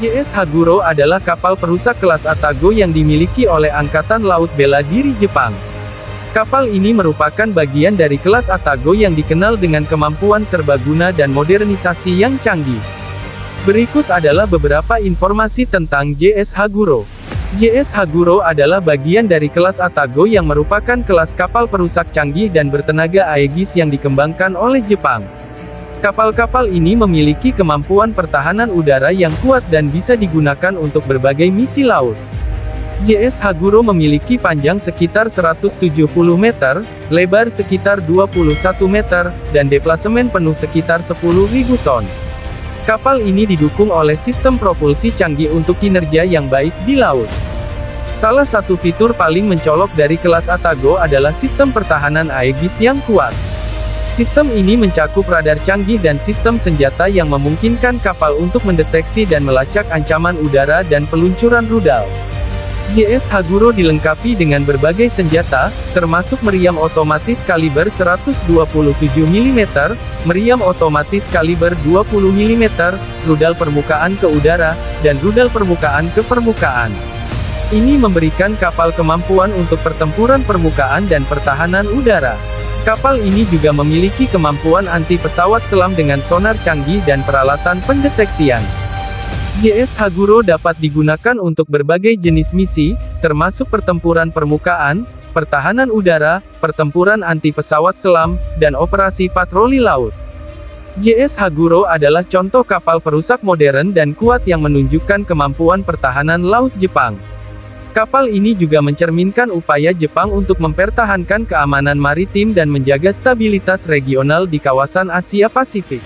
JS Haguro adalah kapal perusak kelas Atago yang dimiliki oleh Angkatan Laut Bela Diri Jepang. Kapal ini merupakan bagian dari kelas Atago yang dikenal dengan kemampuan serbaguna dan modernisasi yang canggih. Berikut adalah beberapa informasi tentang JS Haguro. JS Haguro adalah bagian dari kelas Atago yang merupakan kelas kapal perusak canggih dan bertenaga Aegis yang dikembangkan oleh Jepang. Kapal-kapal ini memiliki kemampuan pertahanan udara yang kuat dan bisa digunakan untuk berbagai misi laut. JS Haguro memiliki panjang sekitar 170 meter, lebar sekitar 21 meter, dan deplasemen penuh sekitar 10.000 ton. Kapal ini didukung oleh sistem propulsi canggih untuk kinerja yang baik di laut. Salah satu fitur paling mencolok dari kelas Atago adalah sistem pertahanan Aegis yang kuat. Sistem ini mencakup radar canggih dan sistem senjata yang memungkinkan kapal untuk mendeteksi dan melacak ancaman udara dan peluncuran rudal. JS Haguro dilengkapi dengan berbagai senjata, termasuk meriam otomatis kaliber 127 mm, meriam otomatis kaliber 20 mm, rudal permukaan ke udara, dan rudal permukaan ke permukaan. Ini memberikan kapal kemampuan untuk pertempuran permukaan dan pertahanan udara. Kapal ini juga memiliki kemampuan anti pesawat selam dengan sonar canggih dan peralatan pendeteksian. JS Haguro dapat digunakan untuk berbagai jenis misi, termasuk pertempuran permukaan, pertahanan udara, pertempuran anti pesawat selam, dan operasi patroli laut. JS Haguro adalah contoh kapal perusak modern dan kuat yang menunjukkan kemampuan pertahanan laut Jepang. Kapal ini juga mencerminkan upaya Jepang untuk mempertahankan keamanan maritim dan menjaga stabilitas regional di kawasan Asia Pasifik.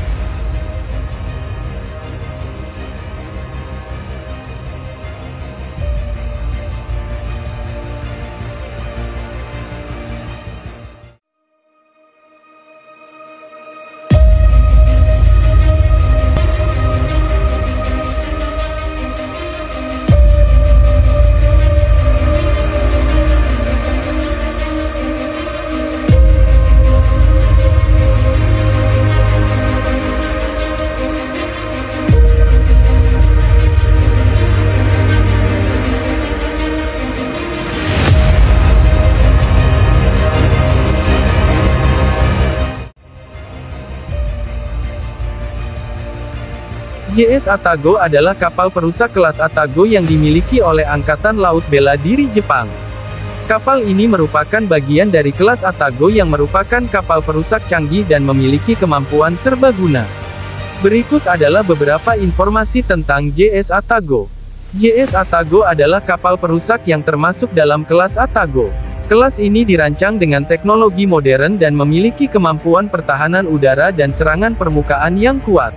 JS Atago adalah kapal perusak kelas Atago yang dimiliki oleh Angkatan Laut Bela Diri Jepang. Kapal ini merupakan bagian dari kelas Atago yang merupakan kapal perusak canggih dan memiliki kemampuan serbaguna. Berikut adalah beberapa informasi tentang JS Atago. JS Atago adalah kapal perusak yang termasuk dalam kelas Atago. Kelas ini dirancang dengan teknologi modern dan memiliki kemampuan pertahanan udara dan serangan permukaan yang kuat.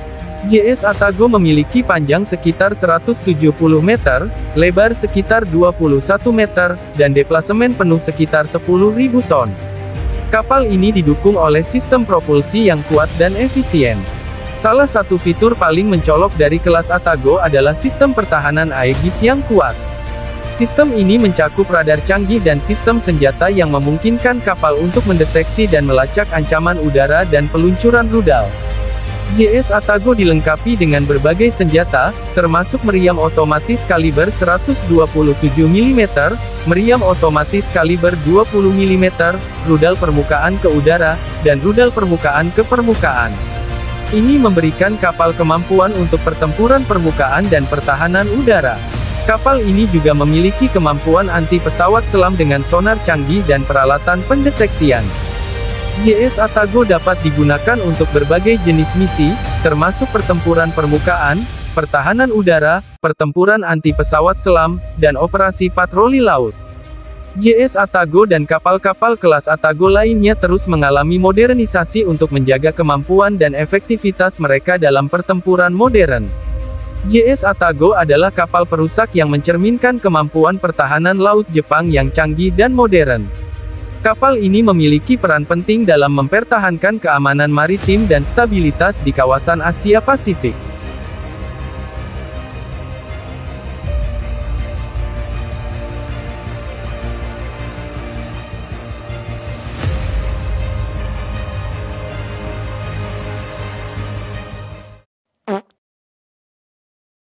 JS Atago memiliki panjang sekitar 170 meter, lebar sekitar 21 meter, dan deplasemen penuh sekitar 10.000 ton. Kapal ini didukung oleh sistem propulsi yang kuat dan efisien. Salah satu fitur paling mencolok dari kelas Atago adalah sistem pertahanan Aegis yang kuat. Sistem ini mencakup radar canggih dan sistem senjata yang memungkinkan kapal untuk mendeteksi dan melacak ancaman udara dan peluncuran rudal. JS Atago dilengkapi dengan berbagai senjata, termasuk meriam otomatis kaliber 127 mm, meriam otomatis kaliber 20 mm, rudal permukaan ke udara, dan rudal permukaan ke permukaan. Ini memberikan kapal kemampuan untuk pertempuran permukaan dan pertahanan udara. Kapal ini juga memiliki kemampuan anti pesawat selam dengan sonar canggih dan peralatan pendeteksian. JS Atago dapat digunakan untuk berbagai jenis misi, termasuk pertempuran permukaan, pertahanan udara, pertempuran anti pesawat selam, dan operasi patroli laut. JS Atago dan kapal-kapal kelas Atago lainnya terus mengalami modernisasi untuk menjaga kemampuan dan efektivitas mereka dalam pertempuran modern. JS Atago adalah kapal perusak yang mencerminkan kemampuan pertahanan laut Jepang yang canggih dan modern. Kapal ini memiliki peran penting dalam mempertahankan keamanan maritim dan stabilitas di kawasan Asia Pasifik.